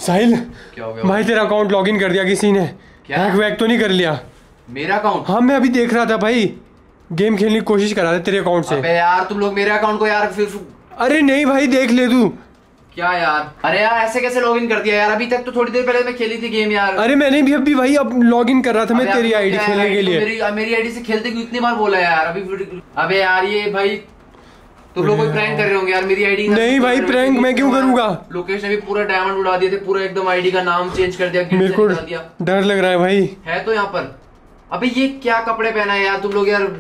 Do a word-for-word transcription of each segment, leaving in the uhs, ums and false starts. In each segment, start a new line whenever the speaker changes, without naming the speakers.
साहिल
क्या हो गया
भाई? तेरा अकाउंट लॉगिन कर दिया किसी ने?
क्या?
हैक वैक तो नहीं कर लिया?
मेरा अकाउंट?
हाँ मैं अभी देख रहा था भाई, गेम खेलने की कोशिश कर रहा था तेरे अकाउंट से।
अबे यार तुम लोग मेरे अकाउंट को यार फिर।
अरे नहीं भाई देख ले तू।
क्या यार? अरे यार ऐसे कैसे लॉगिन कर दिया यार? अभी तक तो थोड़ी देर पहले मैं खेली थी गेम यार।
अरे मैंने भी अभी भाई अब लॉगिन कर रहा था मैं तेरी आईडी खेलने के लिए।
मेरी मेरी आईडी से खेलते क्यों इतनी बार बोला यार अभी? अबे यार ये भाई तुम लोग कोई प्रैंक कर रहे होंगे यार मेरी आईडी।
नहीं भाई प्रैंक मैं क्यों करूंगा?
लोकेश ने भी पूरा डायमंड उड़ा दिए थे, पूरा एकदम आईडी का नाम चेंज कर दिया,
मेरे को डर लग रहा है भाई। है
तो यहाँ पर अबे ये क्या कपड़े पहना है यार तुम लोग यार?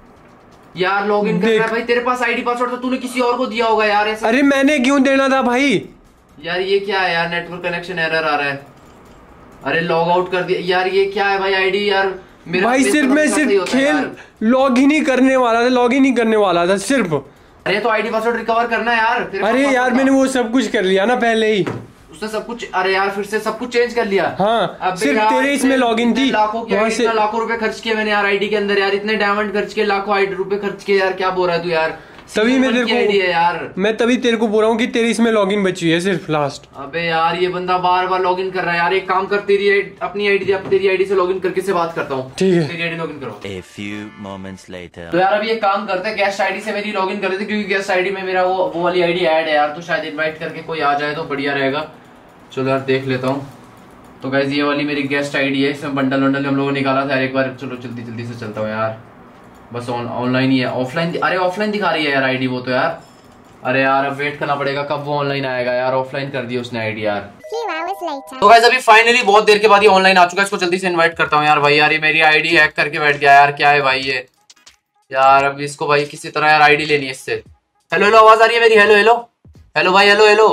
यार लॉगिन कर रहा है भाई, तेरे पास आईडी पासवर्ड तो तूने किसी और को दिया होगा यार ऐसे।
अरे मैंने क्यों देना था भाई?
यार ये क्या है यार? नेटवर्क कनेक्शन एरर आ रहा है। अरे लॉग आउट कर दिया यार। ये क्या है भाई आईडी यार? मेरा
भाई सिर्फ मैं सिर्फ खेल लॉग ही नहीं करने वाला था, लॉग ही नहीं करने वाला था सिर्फ।
अरे तो आईडी पासवर्ड रिकवर करना है यार।
अरे यार मैंने वो सब कुछ कर लिया ना पहले ही।
उसने सब कुछ, अरे यार फिर से सब कुछ चेंज कर लिया।
हाँ सिर्फ तेरे इसमें लॉगिन थी।
लाखों की आईडी, इतना लाखों रुपए खर्च किए मैंने यार आईडी के अंदर यार, इतने डायमंड खर्च किए, लाखों आईडी रुपए खर्च किए यार। क्या बोल रहा है तू यार?
तभी मैं तेरे को
है यार,
मैं तभी तेरे को बोल रहा हूँ कि तेरी इसमें लॉगिन बची है सिर्फ लास्ट।
अबे यार ये बंदा बार बार लॉगिन कर रहा है यार। एक काम कर, तेरी अपनी आईडी तेरी आईडी से लॉगिन करके से बात करता हूँ।
ठीक है
तेरी आईडी लॉगिन करो।
A few moments later.
तो यार अभी एक काम करते हैं, गेस्ट आईडी से मेरी लॉगिन कर लेते, क्योंकि गेस्ट आईडी में मेरा वो वो वाली आईडी ऐड है यार, तो शायद इनवाइट करके कोई आ जाए तो बढ़िया रहेगा। चलो यार देख लेता हूँ। तो गाइस ये वाली मेरी गेस्ट आईडी है, इसमें बंडल वंडल हम लोगों ने निकाला था एक बार। चलो जल्दी जल्दी से चलता हूँ यार, बस ऑनलाइन ही है। ऑफलाइन, अरे ऑफलाइन दिखा रही है यार आईडी वो तो यार। अरे यार अब वेट करना पड़ेगा कब वो ऑनलाइन आएगा यार। ऑफलाइन कर दिया उसने आईडी यार। तो गाइस अभी फाइनली बहुत देर के बाद ये ऑनलाइन आ चुका है। इसको जल्दी से इनवाइट करता हूँ यार। भाई यार ये मेरी आईडी हैक करके बैठ गया यार। क्या है भाई ये यार? अब इसको भाई किसी तरह यार आईडी लेनी है इससे। हेलो हेलो आवाज आ रही है मेरी? हेलो हेलो हेलो भाई, हेलो हेलो।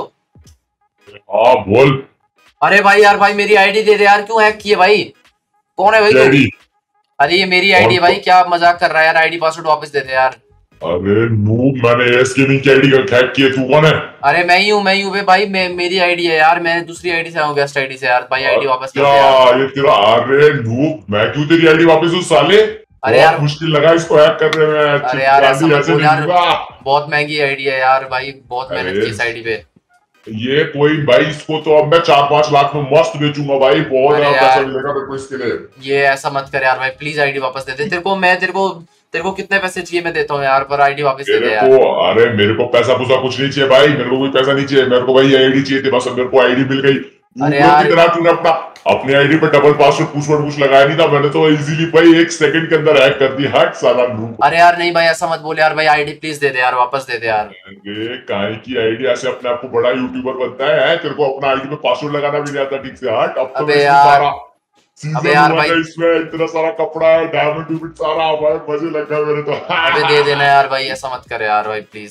हाँ बोल।
अरे भाई यार भाई मेरी आईडी दे दे यार। क्यों हैक किए भाई? कौन है भाई? अरे ये मेरी आईडी है भाई, क्या मजाक कर रहा है यार? आईडी पासवर्ड वापस दे दे यार।
अरे नूब, मैंने एस गेमिंग की आईडी का हैक किया। तू कौन है?
अरे मैं ही हूँ, मैं ही हूँ भाई। मैं मेरी आईडी है यार, मैं दूसरी आईडी से आऊँ, गेस्ट आईडी से यार। भाई आईडी वापस कर दे यार।
ये तेरा, अरे नूब मैं क्यों तेरी आईडी वापस दूं साले?
अरे यार
मुश्किल लगा इसको हैक करने में।
अरे यार ऐसा मत बोल यार, बहुत महंगी आईडी है यार भाई, बहुत मेहनत की इस आईडी पे।
ये कोई भाई, इसको तो अब मैं चार पांच लाख में मस्त बेचूंगा भाई। बहुत ज्यादा पैसा मिलेगा मेरे को इसके लिए।
ये ऐसा मत कर यार भाई, प्लीज आईडी वापस दे दे। तेरे को मैं तेरे को तेरे को कितने पैसे चाहिए मैं देता हूँ यार, पर आईडी वापस दे दे यार।
अरे मेरे को पैसा पूसा कुछ नहीं चाहिए भाई, मेरे को कोई पैसा नहीं चाहिए। मेरे को भाई आईडी चाहिए थी बस। मेरे को आईडी मिल गई।
अरे यार
तूने अपना अपनी आईडी पे डबल पासवर्ड पुशवर्ड कुछ लगाया नहीं था, मैंने तो इजीली भाई एक सेकंड के अंदर हैक कर दी। हट साला नूब।
अरे यार नहीं भाई ऐसा मत बोल यार। भाई आईडी प्लीज दे दे यार, वापस दे दे यार।
ये काहे की आईडी? ऐसे अपने आप को बड़ा यूट्यूबर बनता है? तेरे को अपना आईडी पे पासवर्ड लगाना भी नहीं आता ठीक से? हट। अब तो
अबे यार
अबे यार भाई इसमें इतना सारा कपड़ा है, डायमंड डूबिट सारा भाई, मजे लग गए मेरे तो।
अबे दे देना यार भाई, ऐसा मत कर यार भाई प्लीज।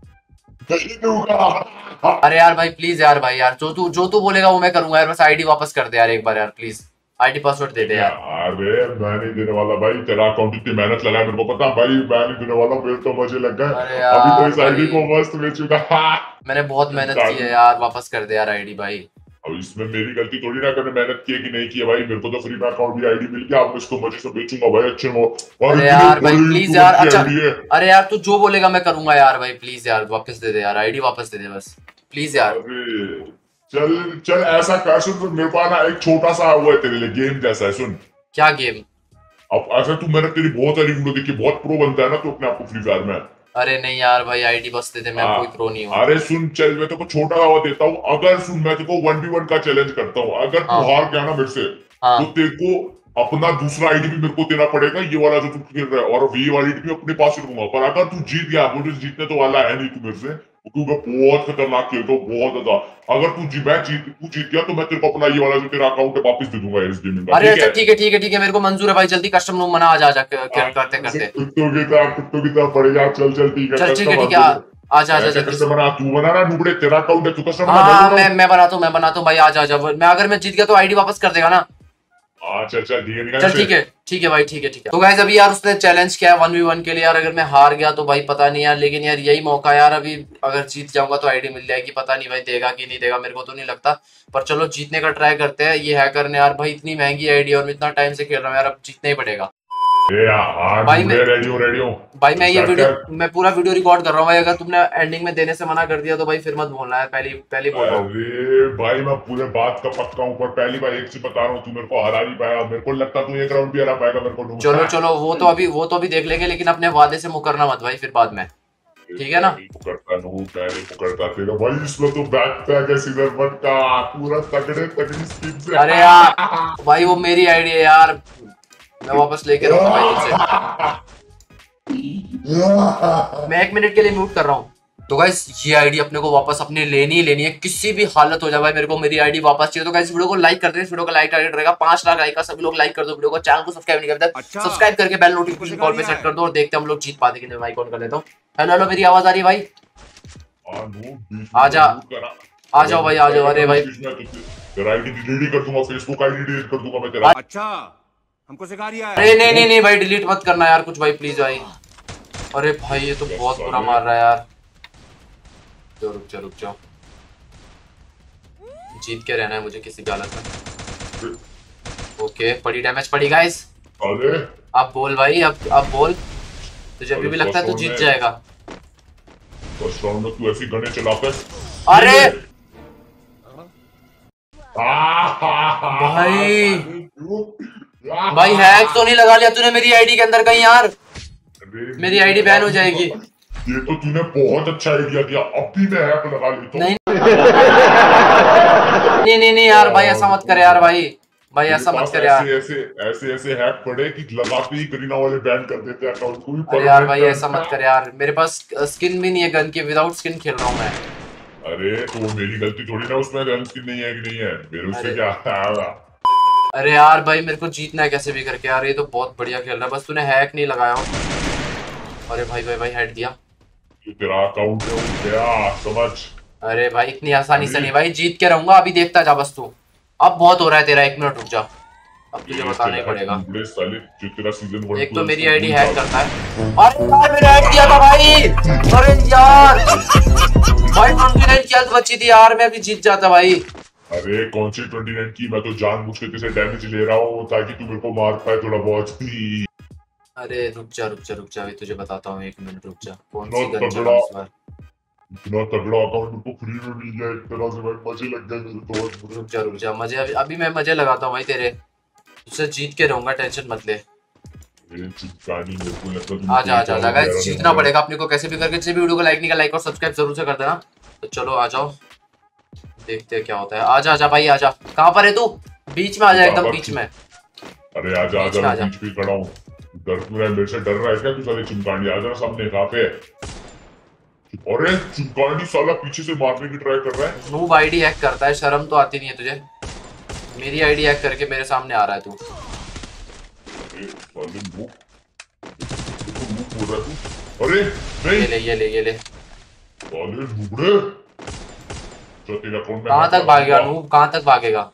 अरे यार भाई प्लीज यार भाई यार, जो तू जो तू बोलेगा वो मैं करूंगा यार। बस आईडी वापस कर दे यार एक बार यार प्लीज। आईडी पासवर्ड दे दे यार।
अरे मैं नहीं देने वाला भाई, तेरा अकाउंट इतनी मेहनत लगा मेरे को पता भाई। मैं नहीं देने वाला, मेरे तो मजे लग गए। अभी तो इस आईडी को मस्त बेचूंगा।
मैंने बहुत मेहनत की है यार, वापस कर दे यार आईडी भाई।
अब इसमें मेरी गलती थोड़ी ना, करने मेहनत की है कि नहीं की है भाई। मेरे को तो फ्री में अकाउंट भी आईडी मिल गया। अब इसको मजे से बेचूंगा भाई अच्छे वो।
अरे यार भाई प्लीज यार। अच्छा अरे यार तू जो बोलेगा मैं करूंगा यार भाई, प्लीज यार वापस दे दे यार। आईडी वापस दे दे बस प्लीज यार।
चल चल ऐसा कर, सुन मेरे पास ना एक छोटा सा वो है तेरे लिए, गेम जैसा है। सुन।
क्या गेम?
अब ऐसा तू, मैंने तेरी बहुत सारी वीडियो देखी, बहुत प्रो बनता है ना तू अपने आप को फ्री फायर में।
अरे नहीं यार भाई आईडी बस दे दे, मैं कोई प्रो नहीं हूँ।
अरे सुन चल, मैं तेको छोटा सा देता हूँ। अगर सुन, मैं तेको वन वी वन का चैलेंज करता हूँ। अगर तू हार गया ना मेरे से तो तेरे को अपना दूसरा आईडी भी मेरे को देना पड़ेगा, ये वाला जो तू खेल रहा है, और ये वाली भी अपने पास रखूंगा। पर अगर तू जीत गया, मुझे जीतने तो वाला है नहीं तू मेरे से, क्योंकि मैं बहुत खतरनाक खेलता हूँ, बहुत ज्यादा। अगर तू जी मैं जीत तू जीत गया तो मैं तेरे को अपना ये वाला जो तेरा अकाउंट है वापस दे दूंगा इस गेम में।
अरे अच्छा ठीक है ठीक है ठीक है, मेरे को मंजूर है भाई। जल्दी कस्टम रूम बना, आ जा करते करते।
कुत्तों की तरह कुत्तों की तरह पड़ेगा। चल चल ठीक है,
चल ठीक है ठीक है, आजा आजा जल्दी से
बना। तू बना ना नुबड़े, तेरा अकाउंट है, तू कस्टम बना।
हां मैं मैं बनाता हूं मैं बनाता हूं भाई। आजा आजा। मैं अगर मैं जीत गया तो आईडी वापस कर देगा ना?
चल चल ठीक है
चल ठीक है ठीक है भाई ठीक है ठीक है। तो गाइस अभी यार उसने चैलेंज किया है वन वी वन के लिए यार। अगर मैं हार गया तो भाई पता नहीं यार, लेकिन यार यही मौका यार। अभी अगर जीत जाऊंगा तो आईडी मिल जाएगी, पता नहीं भाई देगा कि नहीं देगा, मेरे को तो नहीं लगता। पर चलो जीतने का ट्राई करते हैं। ये हैकर ने यार भाई इतनी महंगी आईडी और मैं इतना टाइम से खेल रहा हूँ यार, अब जीतना ही पड़ेगा। भाई मैं
रेडियो रेडियो
भाई मैं ये वीडियो मैं पूरा वीडियो रिकॉर्ड कर रहा हूँ भाई। अगर तुमने एंडिंग में देने से मना कर दिया तो भाई फिर मत बोलना है। पहली पहली बोल रहा हूँ।
अरे भाई मैं पूरे बात का पक्का हूँ, पर पहली बार एक चीज बता रहा हूँ, तू मेरे को हरा नहीं पाया। मेरे को लगता तू एक राउंड भी हरा पाएगा मेरे को।
चलो चलो वो तो अभी वो तो अभी देख लेंगे, लेकिन अपने वादे से मुकरना मत भाई फिर बाद में, ठीक है ना?
मुकरता नहीं मुकरता तेरा भाई। इसमें तो बैक पैक है सीजर मत का पूरा तगड़े तगड़ी स्पीड से।
अरे यार भाई वो मेरी आईडी है यार, मैं वापस लेके रहूंगा भाई तुझसे। मैं एक मिनट के लिए म्यूट कर रहा हूँ। तो गाइस ये आईडी अपने को वापस अपने लेनी ही लेनी है, किसी भी हालत हो जाए भाई मेरे को मेरी आईडी वापस चाहिए। तो गाइस वीडियो को लाइक कर दे, इस वीडियो का लाइक टारगेट रहेगा पांच लाख लाइक का। सभी लोग लाइक कर दो वीडियो को, चैनल को सब्सक्राइब नहीं करते अच्छा। सब्सक्राइब करके बेल नोटिफिकेशन कॉल पे सेट कर दो और देखते हैं हम लोग जीत पाते कि नहीं। माइक ऑन कर लेता हूँ। हेलो हेलो मेरी आवाज आ रही है भाई? आजा आ जाओ भाई आ जाओ। अरे भाई
तेरा आईडी डिलीट कर दूंगा, फेसबुक आईडी डिलीट कर दूंगा मैं तेरा।
अच्छा हमको सिखा रिया है।
अरे नहीं नहीं नहीं भाई डिलीट मत करना यार कुछ भाई प्लीज भाई। अरे भाई ये तो बहुत बुरा मार रहा है यार। तो रुक जाओ रुक जाओ, जीत के रहना है मुझे किसी भी हालत में। ओके पड़ी डैमेज पड़ी गाइस।
अरे
अब बोल भाई, अब अब बोल। तुझे अभी भी लगता है तू जीत जाएगा?
फर्स्ट राउंड में तू ऐसी गने चलाता है।
अरे भाई भाई हैक तो नहीं लगा लिया तूने मेरी आईडी के अंदर कहीं यार? मेरी आईडी बैन हो जाएगी।
ये तो तूने बहुत अच्छा आइडिया दिया, अब भी मैं हैक लगा लेता हूं।
नहीं नहीं नहीं नहीं यार भाई ऐसा मत कर यार भाई भाई ऐसा मत कर यार।
ऐसे ऐसे ऐसे हैक पड़े कि लगाते ही करीना वाले बैन कर देते हैं अकाउंट को भी।
अरे यार भाई ऐसा मत कर यार, मेरे पास स्किन भी नहीं है गन की, विदाउट स्किन खेल रहा हूँ मैं।
अरे तो मेरी गलती थोड़ी ना उसमें गन स्किन नहीं है कि नहीं है, मेरे उससे क्या है?
अरे यार भाई मेरे को जीतना है कैसे भी करके यार। ये तो बहुत बढ़िया खेल रहा है, बस तूने हैक नहीं लगाया हो। अरे भाई भाई भाई हेड दिया।
तेरा अकाउंट है क्या समझ?
अरे भाई इतनी आसानी से नहीं भाई, जीत के रहूंगा अभी, देखता जा बस तू। अब बहुत हो रहा है तेरा, एक मिनट रुक जा, अब तुझे बताना ही पड़ेगा। एक तो मेरी आईडी हैक करता है। अरे यार मैंने हैक किया था भाई। अरे यार भाई उनतीस किल्स बची थी यार, मैं अभी जीत जाता भाई।
अरे कौन सी उनतीस की, मैं तो जानबूझ के तुझे डैमेज ले रहा हूँ ताकि तू मेरे को मार पाए थोड़ा बहुत ही।
अरे रुक जा रुक जा रुक जा, अभी तुझे बताता हूँ, एक मिनट रुक जा। कौन सी गन चलाऊं इस बार?
इतना तगड़ा अकाउंट मेरे को फ्री में मिल गया एक तरह से भाई, मजे लग गए मेरे तो।
रुक जा रुक जा, मजे अभी, अभी मैं मजे लगाता हूँ भाई तेरे, तुझसे जीत के रहूंगा, टेंशन मत ले। आजा आजा आजा गाइस, जीतना पड़ेगा अपने को कैसे भी करके। जिस भी वीडियो को लाइक नहीं का लाइक और सब्सक्राइब जरूर से कर देना। तो चलो आ जाओ, देखते हैं क्या होता है। आजा आजा भाई आजा। कहाँ पर है तू? बीच में आ जा, एकदम बीच में।
अरे आजा आजा, मैं बीच में खड़ा हूँ। डर क्यों रहा है? मेरे से डर रहा है क्या तू? साले चिमकांडी आजा सामने। कहाँ पे? अरे चिमकांडी साला पीछे से मारने की ट्राई कर रहा है।
नूब आईडी हैक करता है, शर्म तो आती नहीं है तुझे? मेरी आईडी हैक करके मेरे सामने आ रहा है तू।
अरे नहीं,
ये ले ये ले ये ले। कहाँ तक भागेगा नूब? कहाँ तक भागेगा?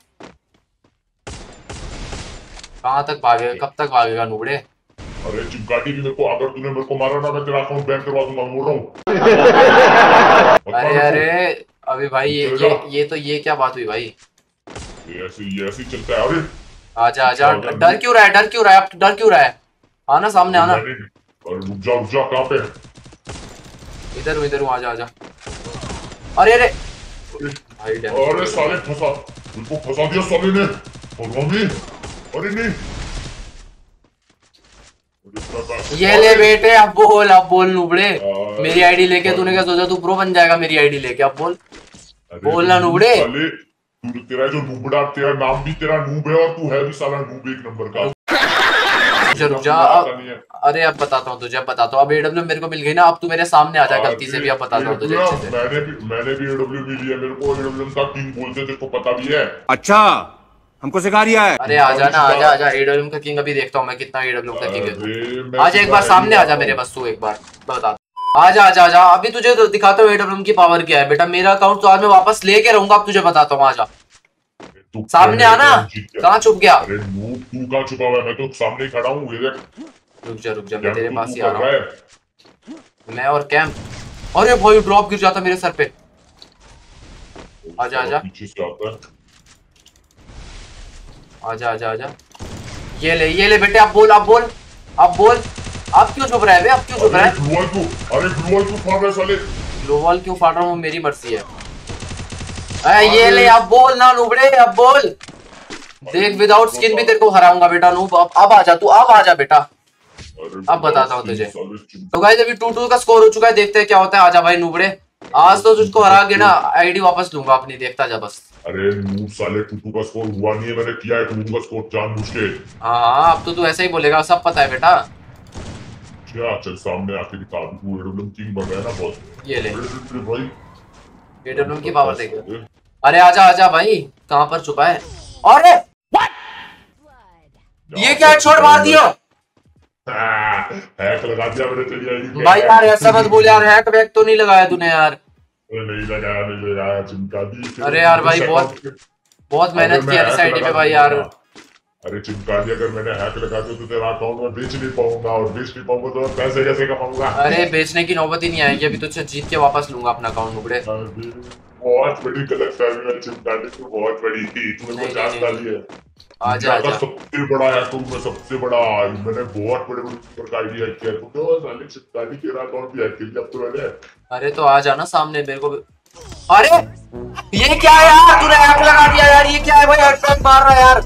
कहाँ तक भागेगा? कब तक भागेगा नूबड़े?
अरे चिमकाटी भी मेरे को, अगर तूने मेरे को मारा ना मैं तेरा अकाउंट बैन करवा दूंगा, बोल रहा हूँ।
अरे अरे अभी भाई ये ये ये तो ये क्या बात हुई भाई?
ये ऐसे ये ऐसे चलता है। अरे
आजा आजा, डर क्यों रहा है? डर क्यों रहा है? डर क्यों रहा है? आना सामने आना।
रुक जा रुक जा, कहाँ पे?
इधर हूँ इधर हूँ, आजा आजा। अरे अरे
अरे साले फंसा, बिल्कुल फंसा दिया साले ने। अरे नहीं,
ये ले बेटे, अब बोल अब बोल नुबड़े। मेरी आईडी लेके तूने क्या सोचा तू प्रो बन जाएगा? मेरी आईडी लेके अब बोल, बोल ना नुबड़े।
तेरा जो नुबड़ा, तेरा नाम भी तेरा नूब है और तू है भी साला नूब एक नंबर का।
रुक जा, अरे अब बताता हूँ तुझे, अब बताता हूँ। अब एडब्ल्यू मेरे को मिल गई ना, अब तू मेरे सामने आ जा गलती से भी। अब बताता हूँ तुझे अच्छे से।
मैंने भी मैंने भी एडब्ल्यू मिली है, मेरे को एडब्ल्यू का किंग बोलते हैं, तेरे को पता भी है।
अच्छा हमको सिखा रिया है।
अरे आजा ना, आजा आजा, एडब्ल्यू का किंग अभी देखता हूँ मैं कितना एडब्ल्यू का किंग है। आजा एक बार सामने आजा मेरे, बस तू एक बार बता। आजा आजा आजा, अभी तुझे तो दिखाता हूँ एडब्ल्यू की पावर क्या है बेटा। मेरा अकाउंट तो आज मैं वापस लेके रहूंगा, अब तुझे बताता हूँ। आजा सामने आना। कहाँ छुप गया?
अरे नूब तू कहाँ छुपा हुआ है? मैं तो सामने खड़ा हूँ, ये देख।
रुक जा रुक जा, मैं तेरे पास ही आ रहा हूँ। मैं और कैम। अरे भाई ड्रॉप गिर जाता मेरे सर पे। आजा आजा
पीछे से आता है।
आजा आजा आजा, ये ले ये ले बेटे, अब बोल अब बोल। अब बोल, अब क्यों छुप रहा है बे, अब क्यों छुप रहा है?
ग्लोवल क्यों, अरे ग्लोवल क्यों फाड़ रहा है साले?
ग्लोवल क्यों फाड़ रहा हूँ, मेरी मर्जी है। अरे ये ले, अब बोल ना नुबड़े, अब बोल। देख विदाउट स्किन भी तेरे को हराऊंगा बेटा नूब। अब अब आजा तू, अब आजा बेटा, अब बताता हूँ तुझे। तो गाइस अभी टू टू का स्कोर हो चुका है, देखते हैं क्या होता है। आजा भाई नुबड़े, आज तो तुझको हरा के ना आईडी वापस लूंगा अपनी, देखता जा बस।
अरे नूब साले, टू टू का स्कोर हुआ नहीं है, मैंने किया है टू टू का स्कोर जानबूझ के।
हाँ हाँ, अब तो तू ऐसे ही बोलेगा, सब पता है बेटा।
क्या चल सामने आके दिखा दूं, एडब्ल्यूएम किंग बन रहा है ना बहुत।
ये ले
भाई
एडब्ल्यूएम की पावर देख। अरे आजा आजा भाई, कहाँ पर छुपा है? अरे ये क्या हेडशॉट मार दिया?
हैक लगा दिया मैंने, चलिए आईडी
भाई यार ऐसा मत बोल यार, हैक वैक तो नहीं लगाया तूने यार?
नहीं लगाया, नहीं लगाया, चिमका दी।
अरे यार भाई बहुत बहुत मेहनत की है इस आईडी पे भाई यार।
अरे चिमका दी, अगर मैंने हैक लगा दिया तो तेरा अकाउंट में बेच नहीं पाऊंगा, और बेच नहीं पाऊंगा तो पैसे कैसे कमाऊंगा?
अरे बेचने की नौबत ही नहीं आएगी, अभी तुझसे जीत के वापस लूंगा अपना अकाउंट नुबड़े।
बहुत बड़ी गलतफहमी है चिमका दी, तू बहुत बड़ी थी, तूने पचास डाली है।
आजा आजा,
सबसे बड़ा है तू, मैं सबसे बड़ा, मैंने बहुत बड़े बड़े का आईडी हैक किया। तू तो साले चिमका दी तेरा अकाउंट भी हैक किया अब तो मैंने।
अरे तो आ जाना सामने मेरे को। अरे ये क्या है यार, तूने हैक लगा दिया यार, ये क्या है भाई, हेडशॉट मार रहा है यार।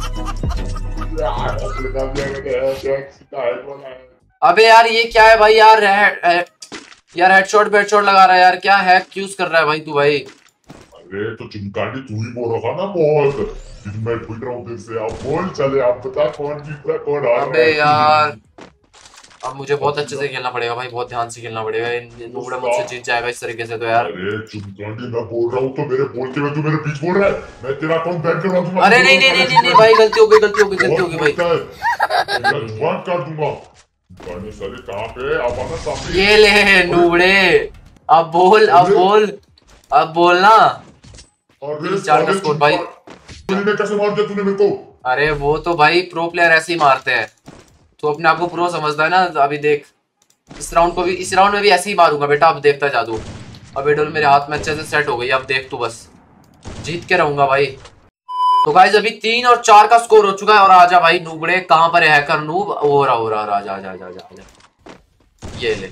अबे यार ये क्या है भाई यार, यार हेडशॉट हेडशॉट लगा रहा है यार, क्या हैक यूज कर रहा है भाई तू भाई?
अरे तो चिमकांडी तू ही बोल रहा था ना बहुत, मैं पूछ रहा हूँ फिर से, आप बोल चले, आप बता कौन जीत रहा कौन हार रहा है?
अबे यार अब मुझे बहुत अच्छे से खेलना पड़ेगा भाई, बहुत ध्यान से खेलना पड़ेगा, नुबड़ा मुझसे जीत जाएगा इस तरीके से तो यार।
अरे चिमकांडी मैं बोल रहा हूँ तो मेरे बोलते हुए तू मेरे बीच बोल रहा है, मैं तेरा अकाउंट बैन करवा दूंगा।
अरे नहीं नहीं नहीं नहीं भाई, गलती हो गई गलती हो गई गलती हो गई भाई,
जुबान काट दूंगा। साले कहाँ पे, आप आना सामने।
ये ले नुबड़े, अब बोल अब बोल अब बोलना।
अरे
चार का स्कोर भाई,
तूने कैसे मार दिया तूने मेरे को?
अरे वो तो भाई प्रो प्लेयर ऐसे ही मारते हैं, तो अपने आप को प्रो समझता है ना। अभी देख इस राउंड को भी, इस राउंड में भी ऐसे ही मारूंगा बेटा, अब देखता जा तू। अब एडोल मेरे हाथ में अच्छे से सेट हो गई, अब देख तू, बस जीत के रहूंगा भाई। तो गाइस अभी तीन और चार का स्कोर हो चुका है, और आजा भाई नुबड़े, कहाँ पर है हैकर नूब? हो रहा हो रहा आजा आजा आजा आजा, ये ले।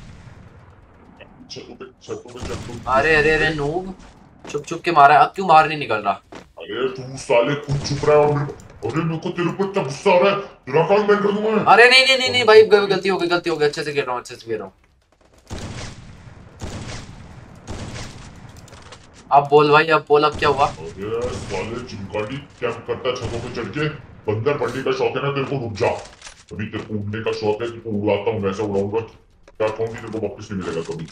अरे अरे अरे नूब चुप चुप के मारा, अब क्यों मार नहीं निकल रहा?
अरे तू साले खुद चुप रहा है, और अरे मेरे को तेरे ऊपर इतना गुस्सा आ रहा है, तेरा अकाउंट बैन कर दूंगा मैं।
अरे नहीं नहीं नहीं नहीं भाई, गलती हो गई गलती हो गई, अच्छे से खेल रहा हूँ अच्छे से खेल रहा हूँ। अब बोल भाई, अब बोल, अब क्या हुआ?
अरे साले चिमकांडी क्या करता है छतों पे चढ़ के, बंदर पढ़ने का शौक है ना तेरे को, रुक जा। अभी तेरे को उड़ने का शौक है, तेरे को उड़ाता हूँ, वैसा उड़ाऊंगा क्या अकाउंट तेरे को वापस नहीं मिलेगा कभी।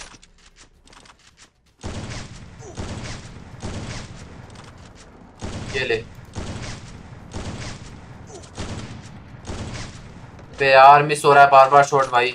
ये ले बे यार, मिस हो रहा है बार बार शॉट भाई।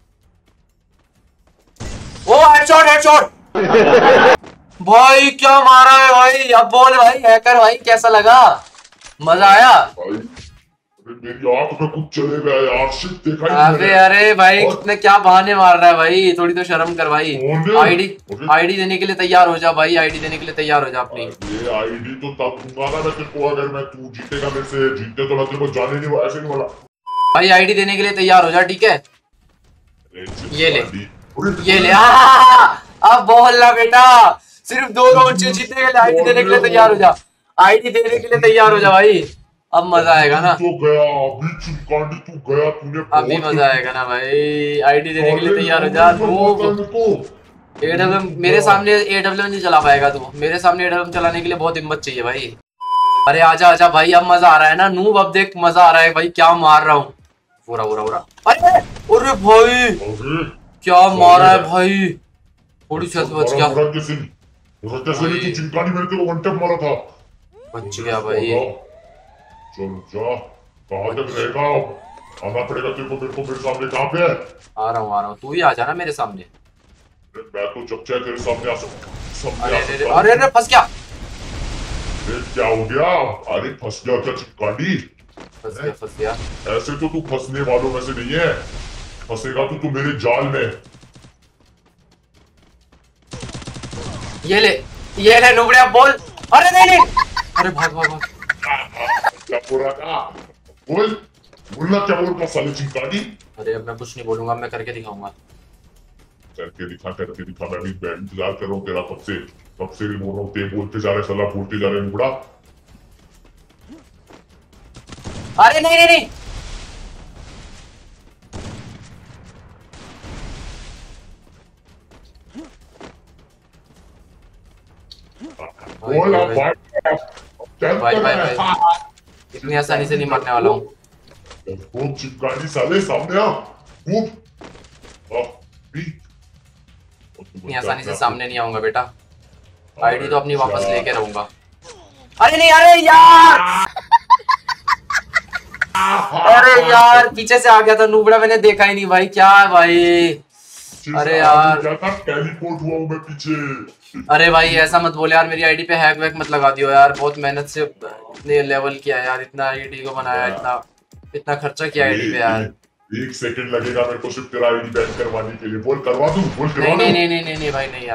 ओ हेडशॉट हेडशॉट भाई, क्या मारा है भाई? अब बोल भाई हैकर भाई, कैसा लगा, मजा आया?
भाई अरे मेरी आंख में कुछ चले गया यार, शिट देखा ही नहीं
अबे अरे भाई कितने क्या बहाने मार रहा है भाई, थोड़ी तो शर्म कर भाई। आईडी आईडी देने के लिए तैयार हो जा भाई, आईडी देने के लिए तैयार हो जा अपनी।
ये आईडी तो तब दूंगा ना मैं तेरे को, अगर मैं तू जीतेगा मेरे से, जीते तो मैं तेरे को जाने नहीं, ऐसे नहीं बोला
भाई। आईडी देने के लिए तैयार हो जा, ठीक है? ये ले ये ले, अब बोलना बेटा, सिर्फ दो राउंड जीतने के लिए आईडी देने के लिए तैयार हो जा, आईडी देने के लिए तैयार हो जा भाई, अब मजा आएगा ना।
तो गया अभी चिमकांडी, तू गया, तूने
अभी मजा आएगा ना भाई, आईडी देने के लिए तैयार हो जा। एडब्ल्यूएम मेरे सामने एडब्ल्यूएम नहीं चला पाएगा तू, मेरे सामने एडब्ल्यूएम चलाने के लिए बहुत हिम्मत चाहिए भाई। अरे आजा आजा भाई, अब मजा आ रहा है ना नूब, अब देख मजा आ रहा है भाई, क्या मार रहा हूँ, पूरा पूरा पूरा। अरे अरे भाई क्या मारा है भाई, थोड़ी छत बच गया,
चिमकांडी मेरे को वन टैप मारा था,
बच गया भाई।
चल जा, कहाँ तक रहेगा, आना पड़ेगा तेरे को, मेरे को मेरे सामने कहाँ पे है?
आ रहा हूँ आ रहा हूँ, तू ही आ जाना मेरे सामने।
मैं तो जब चाहे तेरे सामने आ सकता।
अरे अरे अरे अरे फंस गया,
क्या हो गया? अरे फंस गया क्या चिमकांडी?
फंस गया फंस गया।
ऐसे तो तू फंसने वालों में से नहीं है, फंसेगा तो तू मेरे जाल में।
ये ले ये ले नुबड़े, अब बोल। अरे नहीं नहीं, अरे भाग भाग भाग।
क्या बोल रहा था? बोल बोलना, क्या बोल रहा साले चिमकांडी?
अरे अब मैं कुछ नहीं बोलूंगा, मैं करके दिखाऊंगा।
करके दिखा करके दिखा, मैं भी इंतजार कर रहा हूँ तेरा कब से कब से भी बोल रहा हूँ, ते बोलते जा रहे सलाह बोलते जा रहे मुड़ा।
अरे नहीं नहीं नहीं
बोल अब भाई,
भाई भाई भाई इतनी आसानी से नहीं मरने वाला हूँ।
खूब चिपकानी साले, सामने आ खूब।
इतनी आसानी से सामने नहीं आऊंगा बेटा, आईडी तो अपनी वापस लेके रहूंगा। अरे नहीं, अरे यार अरे यार पीछे से आ गया था नूबड़ा, मैंने देखा ही नहीं भाई। क्या भाई, अरे यार
टेलीपोर्ट हुआ हूं मैं पीछे।
अरे भाई ऐसा मत बोले यार, मेरी आईडी पे हैक वैक मत लगा दियो यार। बहुत मेहनत से इतने लेवल किया यार, इतना आईडी को बनाया, इतना इतना खर्चा किया आईडी पे यार।
एक सेकंड लगेगा मेरे को सिर्फ तेरा आईडी बैन करवाने के लिए। बोल करवा दूं? बोल करवा
नहीं
दूं?
नहीं नहीं नहीं नहीं भाई नहीं यार,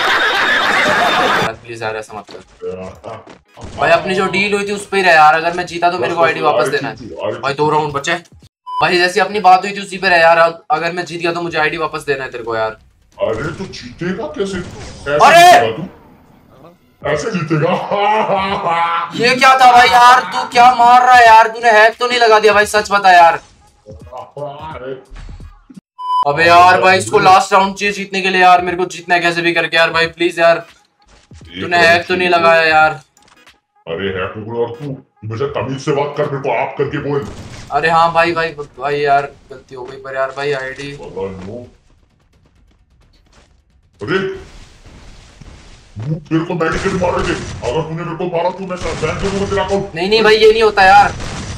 प्लीज यार ऐसा मत कर भाई। अपनी जो डील हुई थी उस पे ही रह यार, अगर मैं जीता तो मेरे को आईडी वापस देना है भाई। दो राउंड बचे भाई, जैसी अपनी बात हुई थी उसी पे रह यार। अगर मैं जीत गया तो मुझे आईडी वापस देना है तेरे को यार।
अरे तो जीतेगा कैसे?
अरे
तू ऐसे जीतेगा?
ये क्या था भाई यार, तू क्या मार रहा है यार? तूने हैक तो नहीं लगा दिया भाई, सच बता यार। अबे यार भाई इसको लास्ट राउंड चाहिए जीतने के लिए यार, मेरे को जीतना है कैसे भी करके यार भाई, प्लीज यार। तूने हैक तो नहीं लगाया यार?
अरे हैक तो, और तू मुझे तमीज से बात कर, मेरे को आप करके बोल।
अरे हाँ भाई भाई भाई यार गलती हो गई पर यार भाई आईडी।
अरे तेरे को मेडिकेट मार रहे थे, अगर तूने मेरे को मारा तो मैं बैन कर दूंगा तेरा अकाउंट।
नहीं नहीं भाई ये नहीं होता यार।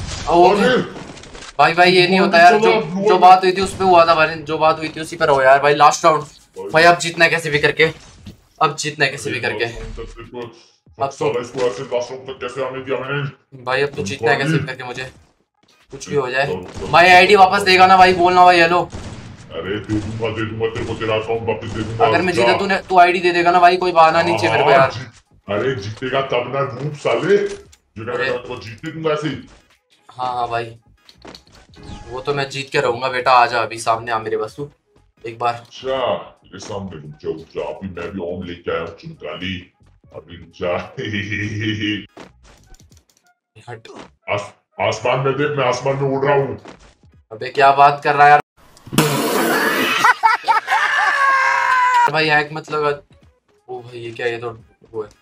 भाई भाई ये नहीं होता यार, जो जो बात हुई थी उस पे हुआ था भाई, जो बात हुई थी उसी पर हो यार भाई। लास्ट राउंड भाई, अब जीतना है कैसे भी करके, अब जीतना है कैसे भी करके। अब तो
कैसे आने दिया मैंने
भाई, अब तो जीतना है कैसे भी करके, मुझे कुछ भी हो जाए भाई। आईडी वापस देगा ना भाई? बोलना भाई हेलो।
अरे दे दूंगा दे दूंगा तेरे को तेरा अकाउंट वापस दे दूंगा।
अगर मैं जीता तूने तू आईडी दे देगा ना भाई? कोई बहाना नहीं चाहिए मेरे को यार।
अरे जीतेगा तब ना धूप साले, जो जीते दूंगा ऐसे ही।
हाँ हाँ भाई वो तो मैं जीत के रहूंगा बेटा। आ जा अभी सामने आ मेरे बस तू एक बार।
अच्छा मेरे सामने रुक जा रुक जा, अभी मैं भी ऑन लेके आया हूँ चिंकाली। अभी रुक जा।
हट
आस, आसमान में देख, मैं आसमान में उड़ रहा हूँ।
अबे क्या बात कर रहा है यार भाई, हैक मत लगा। ओ भाई ये क्या, ये तो वो है।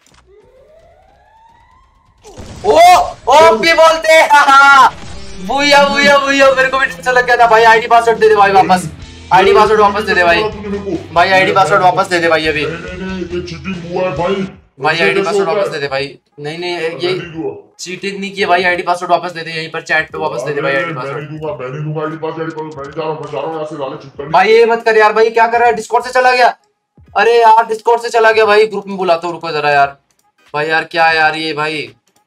ओ ओ भी बोलते हैं बुया बुया बुया, मेरे को भी टेंशन लग गया था भाई। आईडी पासवर्ड दे दे भाई वापस, आईडी पासवर्ड वापस दे दे भाई। भाई आईडी पासवर्ड वापस दे दे भाई अभी।
ये चीटिंग हुआ है भाई।
भाई आईडी पासवर्ड वापस दे दे भाई। नहीं नहीं ये चीटिंग नहीं किया भाई, आईडी पासवर्ड वापस दे दे, यहीं पर चैट पे वापस दे दे भाई आईडी पासवर्ड।
मैं नहीं दूंगा, मैं नहीं दूंगा आईडी पासवर्ड, मैं नहीं जा रहा हूं, मैं जा रहा हूं यहां से, लाले चुप कर।
भाई ये मत कर यार भाई, क्या कर रहा है? डिस्कॉर्ड से चला गया। अरे यार डिस्कॉर्ड से चला गया भाई, ग्रुप में बुलाता हूं, रुको जरा यार। भाई यार क्या है यार ये भाई,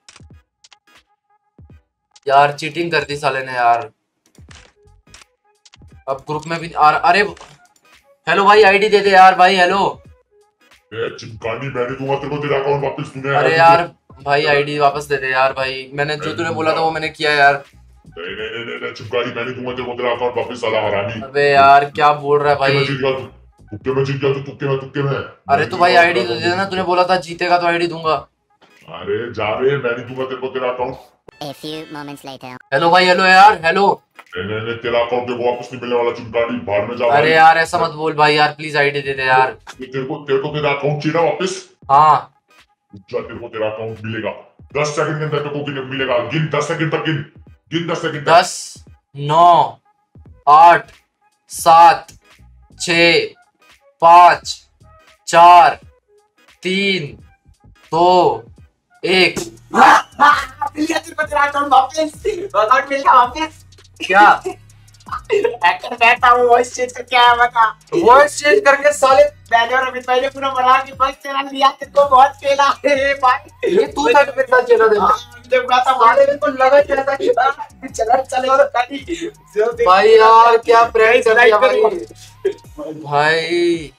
यार चीटिंग कर दी साले ने यार। अब ग्रुप में भी आ, अरे हेलो भाई आईडी दे दे यार भाई। हेलो
ए चिमकानी, मैं नहीं दूंगा तेरे को तेरा अकाउंट वापस। तूने
अरे यार भाई आईडी वापस दे दे यार भाई, मैंने जो तूने बोला था वो मैंने किया यार।
नहीं नहीं नहीं नहीं चिमकानी, मैं नहीं दूंगा तेरे को तेरा अकाउंट वापस साला हरामी।
अबे यार क्या बोल रहा है भाई?
तुक्के में जीत गया तू, तुक्के में तुक्के में।
अरे तो भाई आईडी दे देना, तूने बोला था जीतेगा तो आईडी दूंगा।
अरे जा रे, मैं नहीं दूंगा तेरे को तेरा account.
A few moments later.
Hello भाई हेलो यार हेलो।
नहीं नहीं नहीं तेरा अकाउंट तेरे को वापस नहीं मिलने वाला चिमकानी, बाहर में जा।
अरे यार ऐसा मत बोल भाई यार, प्लीज आईडी दे दे यार।
तेरे को तेरे को तेरा अकाउंट चाहिए ना वापस?
हाँ
जा, तेरे को तेरा अकाउंट मिलेगा दस सेकंड के अंदर, तेरे को मिलेगा। गिन दस सेकंड तक, गिन गिन दस सेकंड।
दस नौ आठ सात छ पाँच चार तीन दो एक।
मिल गया तेरे को तेरा अकाउंट वापस, अकाउंट मिल गया वापस।
क्या
हैकर बैठा हूँ, वॉइस चेंज करके आया बता।
वॉइस चेंज करके साले
मैंने और अमित भाई ने पूरा बना के बस तेरा लिया, तेरे को बहुत खेला है भाई।
ये तू था मेरे साथ चला दे,
मुझे बुरा था मारे, मेरे को लगा क्या था कि चला चले और कहीं
भाई यार क्या प्रैंक कर दिया भाई भाई।